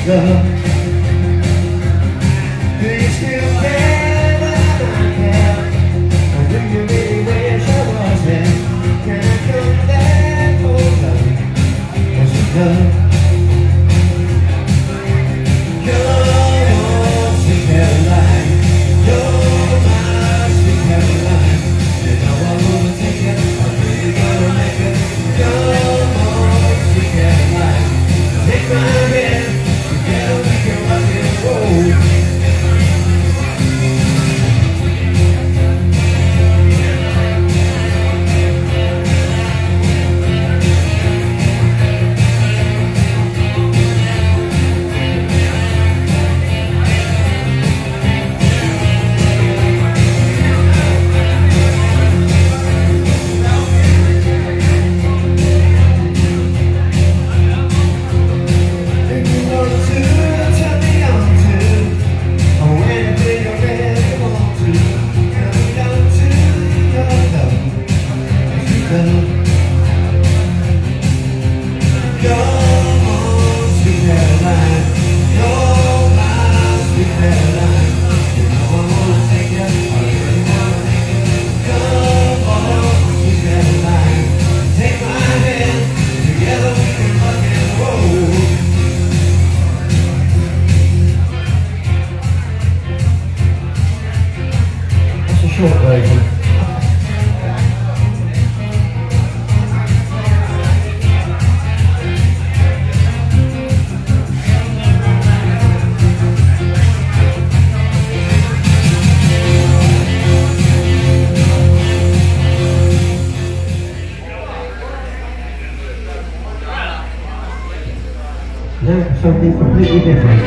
love. Do you still care that I care? Or do you really wish I was there? Can I come back for love? Was it love? Come on, sweet Caroline. You're my sweet Caroline. You know I wanna take it, I'm really gonna make it. Come on, sweet Caroline. Take my hand, together we can rock and roll. Short version. Now for something completely different.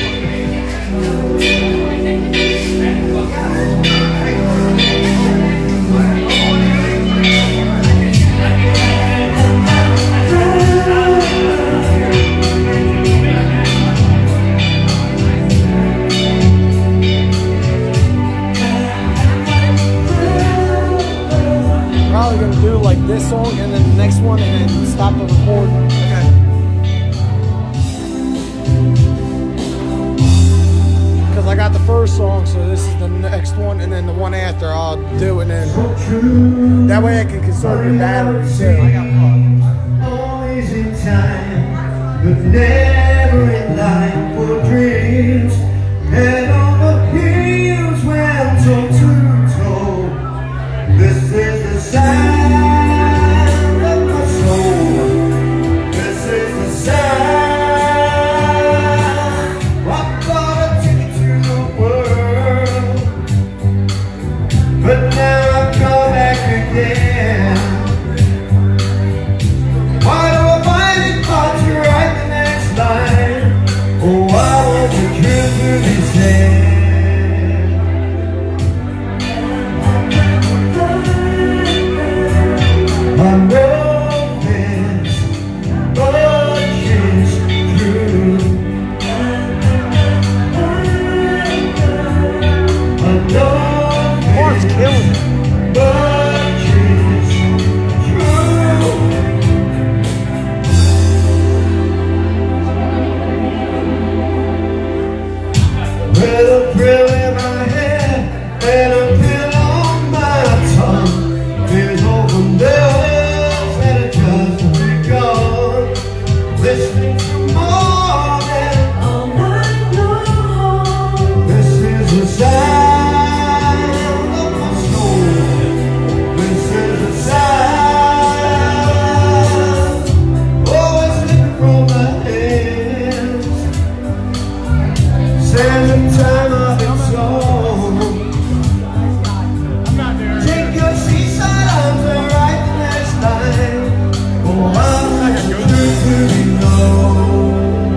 Probably gonna do like this song and then the next one and then stop the recording. Okay. Because I got the first song, so this is the next one, and then the one after I'll do, and then that way I can conserve your batteries too. I got problems. Always in time, but never in line for dreams. Head on the heels when toe to toe. This is the sound of my soul. This is the sound. I bought a ticket to the world, but now I've come back again. Why do I find it hard to write the next line? Oh, I want the truth to be said. I know this much is true. I know Mark's killing it. much is true. With a thrill in my head and a pill on my tongue, there's open doors that are just begun. Listening to more than all night long. This is the sound of my soul. This is the sound. Always slipping from my hands. Sands of time of its own. Take your seaside arms and write the next line. Oh, I want the truth to be known.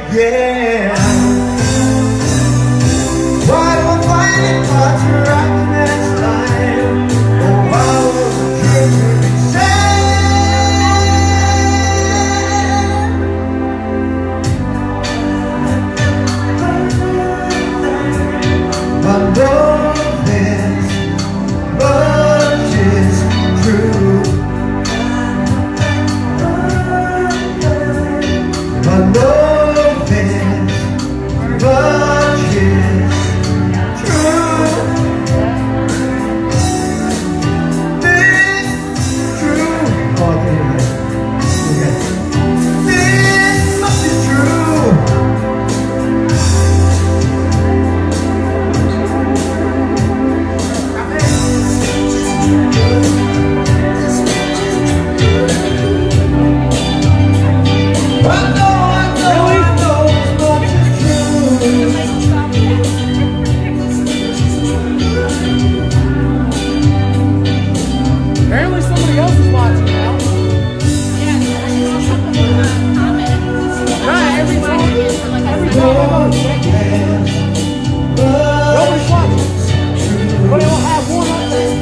Yeah. Why do I find it hard to write the next line? Oh, I was a true I know this much is true. I know this much is true. This true. Oh, okay. This much is true. Apparently somebody else is watching now. Right, every time I check it, nobody's watching. But they will have one up there.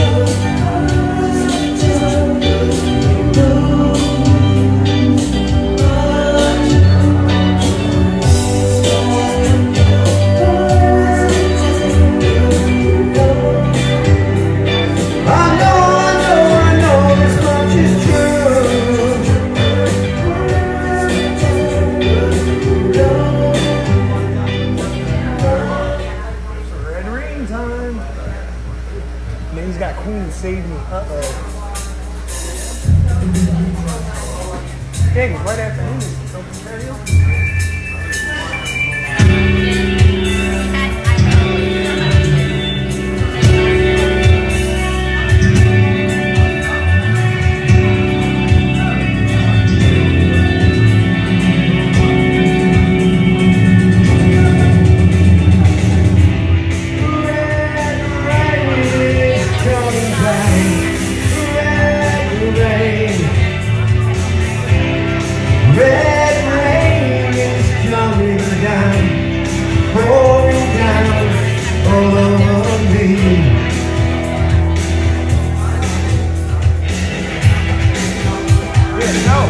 Man, he's got Queen Save Me. Uh-oh. Dang, right after him. Red rain is coming down, pouring down all over me. Yeah, no.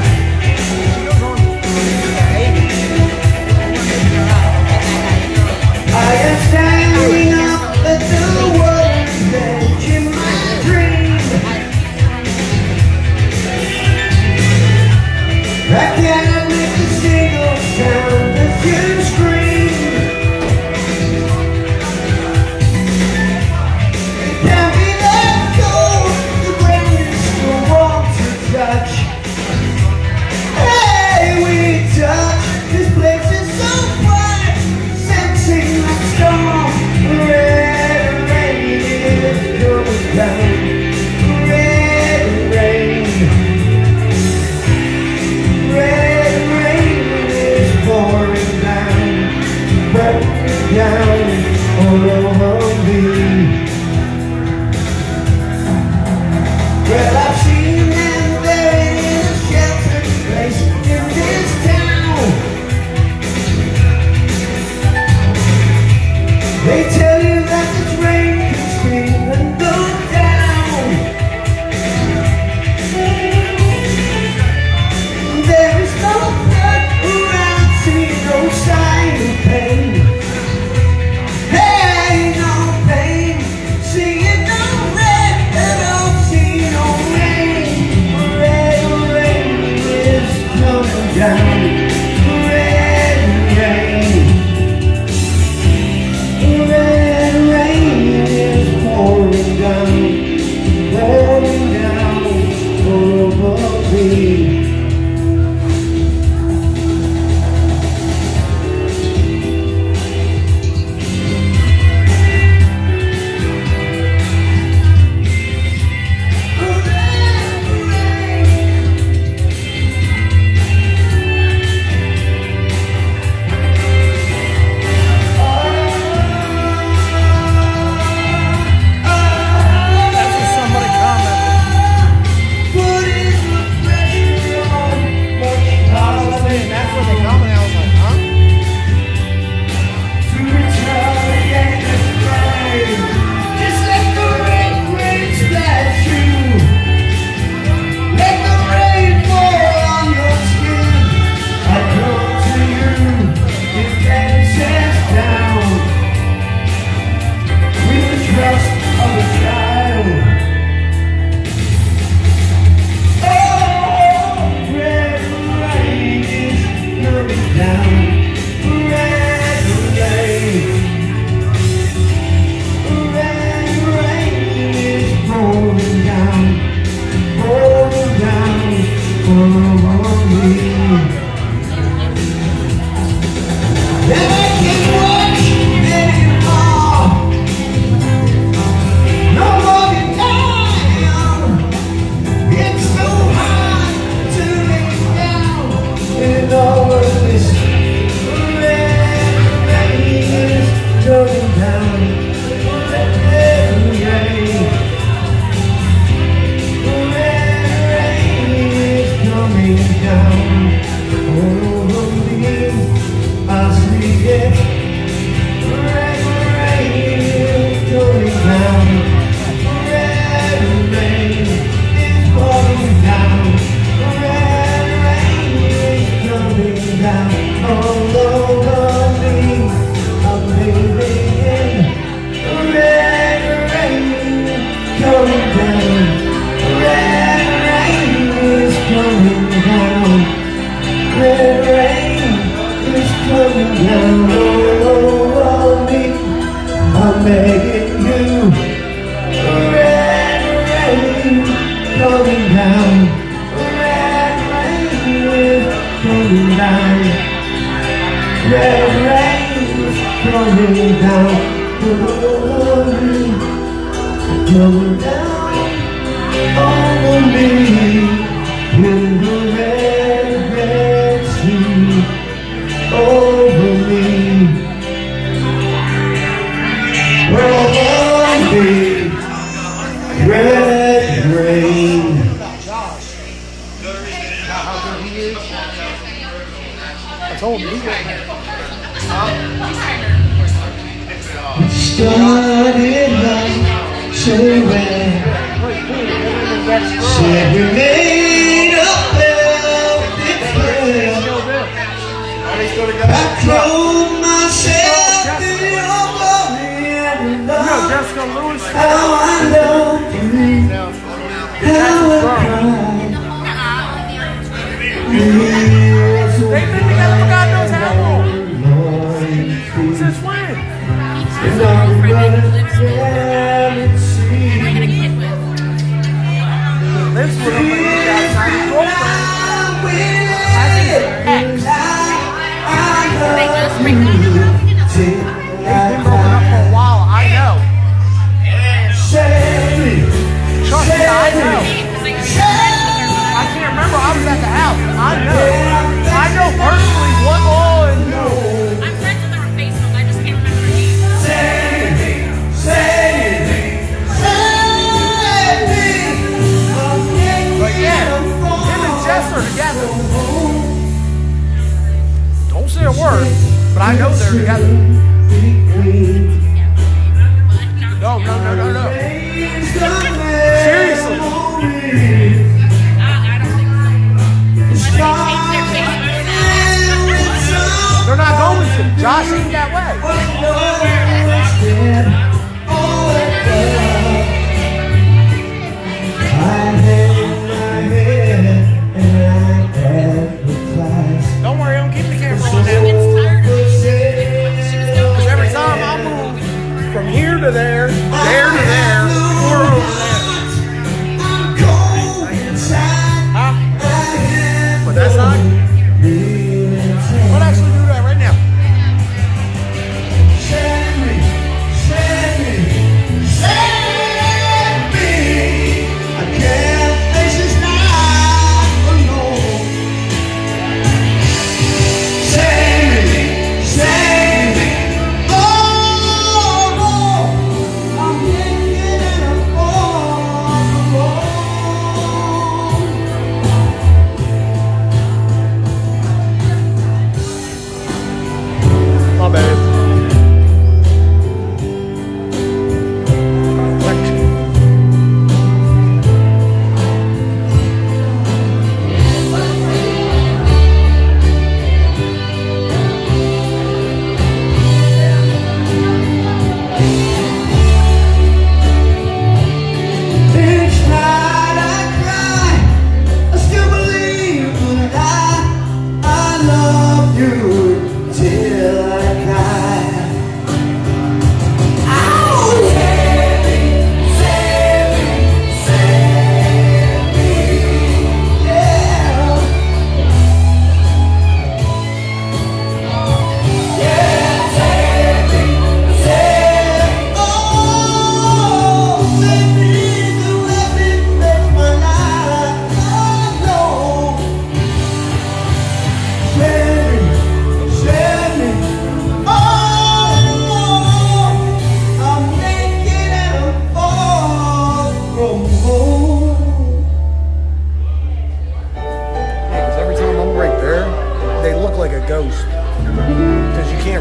I am standing up at the water's edge in my dream. I can't make a single sound as you scream. Can we let go? The ground is still warm to touch. Hey, we touch. This place is so bright, sensing like storm. Red rain is coming down. Red rain. Red rain is pouring down all over me. Well, I've seen them buried in a sheltered place in this town. They tell you that this rain can scream and go down. There is no blood around, see no sign of pain. Hey, no pain, seeing no red, I don't see no rain. Red rain is coming down. Red rain. Red I'm begging you, red rain coming down, red rain is coming down, red rain is coming down, coming down over me in the red, red sea over me. Well, be red rain. How good he is. I told him he wouldn't. Started life so well. Said we made a healthy prayer. I clothed myself in your glory and love. Jessica Lewis. How I love you, how I cry. They've been together for God knows how long. Since when? And I'm running down and see. Lives with him, but he's got a tiny girlfriend. They just break up. They've been broken up for a while, I know. Trust me, I know. I can't remember, I was at the house. I know personally what all and no. I'm friends with her on Facebook. I just can't remember her name. But yeah, him and Jess are together. Don't say a word, but I know they're together. No. Seriously. I don't think so. They're not going to. Josh ain't that way. Don't worry, I'm keeping the camera on now. Because every time I move from here to there, there to there, or over there. Huh? But that's not. Might actually do that right now.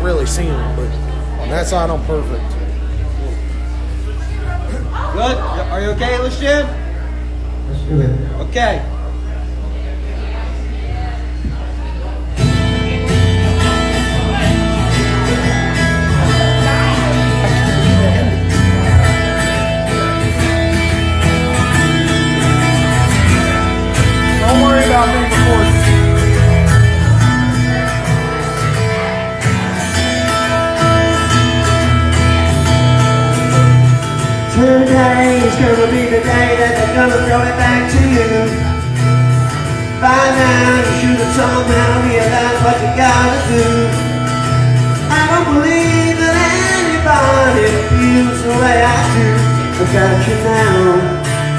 can't really see them, but on that side I'm perfect. Good. Are you okay, English Jim? Let's do it. Okay. Don't worry about me recording. Today is gonna be the day that they're gonna throw it back to you. By now you should have somehow realized what you gotta do. I don't believe that anybody feels the way I do about you now.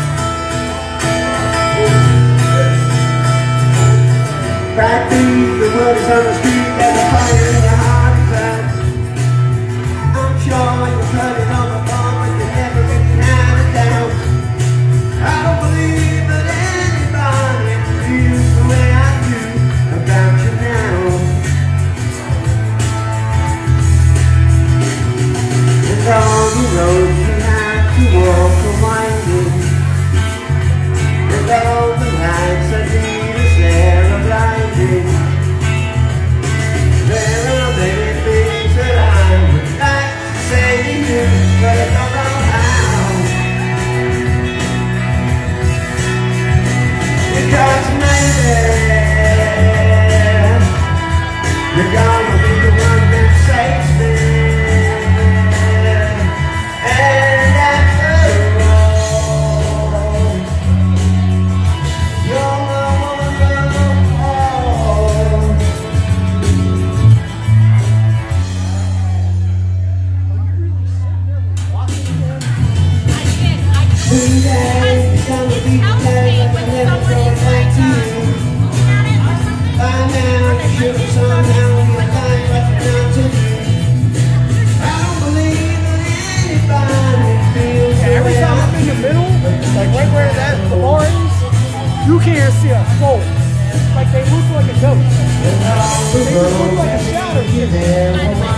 Backbeat, the word is on the street, there's a fire in your heart is out. I'm sure you're turning on the phone, but you're never getting out of doubt. I don't believe that anybody feels the way I do about you now. And all the roads we have to walk are winding, and all the lights that lead us there are blinding. There are many things that I would like to say to you, but I don't know how. Because maybe you're gonna be the one that saves me. And after all, you're my wonderful. Today is gonna be the day that I never throw it back to you. By now you should have somehow realized what you're not to do. I don't believe that anybody feels the Every way time I I'm in the middle, like right where the bar is, you can't see a soul. Like they look like a ghost. They just look like a shadow.